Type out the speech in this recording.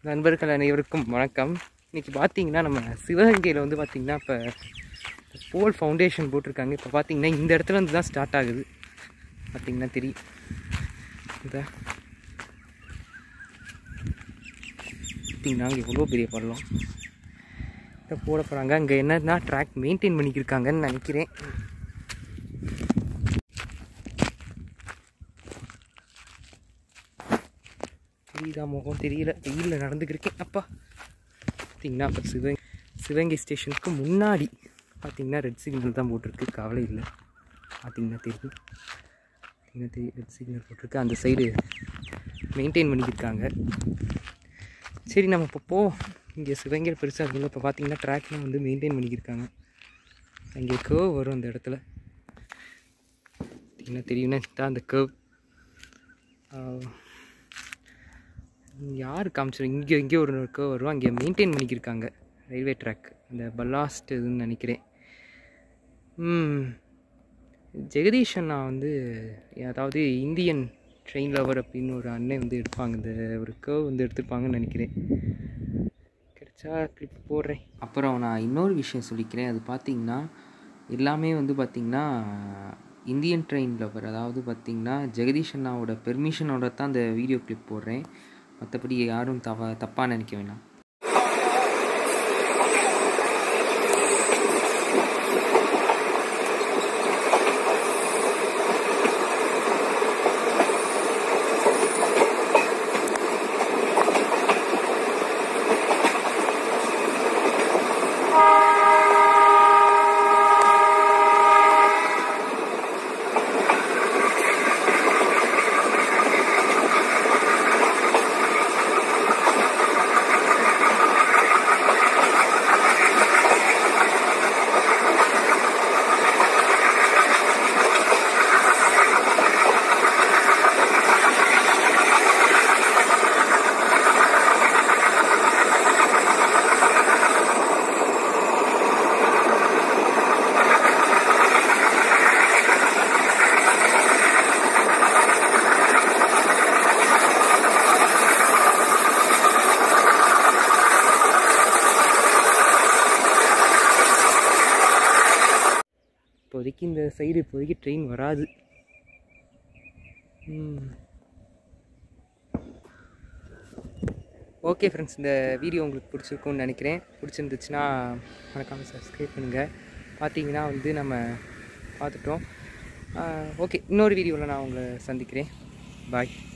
நண்பர்கள் அனைவருக்கும் வணக்கம். இன்றைக்கி பார்த்தீங்கன்னா நம்ம சிவகங்கையில் வந்து பார்த்திங்கன்னா இப்போ போல் ஃபவுண்டேஷன் போட்டிருக்காங்க. இப்போ பார்த்திங்கன்னா இந்த இடத்துல இருந்து தான் ஸ்டார்ட் ஆகுது. பார்த்திங்கன்னா தெரியும், இதான் பார்த்திங்கன்னா அங்கே எவ்வளோ பெரிய பள்ளம் இதை போட போகிறாங்க. அங்கே என்னன்னா ட்ராக் மெயின்டைன் பண்ணிக்கிருக்காங்கன்னு நினைக்கிறேன். தெரியுதா முகம் தெரியல, வெயிலில் நடந்துக்கிருக்கேன். அப்பா பார்த்திங்கன்னா அப்போ சிவகங்கை ஸ்டேஷனுக்கு முன்னாடி பார்த்திங்கன்னா ரெட் சிக்னல் தான் போட்டிருக்கு, கவலை இல்லை. பார்த்திங்கன்னா தெரியும், ரெட் சிக்னல் போட்டிருக்கு. அந்த சைடு மெயின்டைன் பண்ணிக்கிருக்காங்க. சரி நம்ம இப்போ போவோம். இங்கே சிவகங்கையில் பெருசாக இருக்குல்ல, இப்போ பார்த்திங்கன்னா ட்ராக்லாம் வந்து மெயின்டைன் பண்ணிக்கிருக்காங்க. அங்கே கர்வ் வரும் அந்த இடத்துல, பார்த்திங்கன்னா தெரியும்னா தான் அந்த கர்வ் யார் காமிச்சிடும். இங்கே ஒரு கர்வ் வரும், அங்கே மெயின்டைன் பண்ணிக்கிருக்காங்க ரயில்வே ட்ராக். அந்த பல்லாஸ்ட் இதுன்னு நினைக்கிறேன். ஜெகதீஷ் அண்ணா வந்து அதாவது இந்தியன் ட்ரெயின் லவர் அப்படின்னு ஒரு அண்ணன் வந்து எடுப்பாங்க, இந்த ஒரு கர்வ் வந்து எடுத்துருப்பாங்கன்னு நினைக்கிறேன். கிடைச்சா கிளிப் போடுறேன். அப்புறம் நான் இன்னொரு விஷயம் சொல்லிக்கிறேன். அது பார்த்திங்கன்னா எல்லாமே வந்து பார்த்திங்கன்னா இந்தியன் ட்ரெயின் லவர், அதாவது பார்த்திங்கன்னா ஜெகதீஷ் அண்ணாவோட பெர்மிஷனோட தான் அந்த வீடியோ கிளிப் போடுறேன். மற்றபடி யாரும் தப்பாக நினைக்க வேண்டாம். இப்போதைக்கு இந்த சைடு இப்போதைக்கு ட்ரெயின் வராது. ஓகே ஃப்ரெண்ட்ஸ், இந்த வீடியோ உங்களுக்கு பிடிச்சிருக்கும்னு நினைக்கிறேன். பிடிச்சிருந்துச்சுன்னா மறக்காமல் சப்ஸ்கிரைப் பண்ணுங்கள். பார்த்தீங்கன்னா வந்து நம்ம பார்த்துட்டோம். ஓகே, இன்னொரு வீடியோவில் நான் உங்களை சந்திக்கிறேன். பாய்.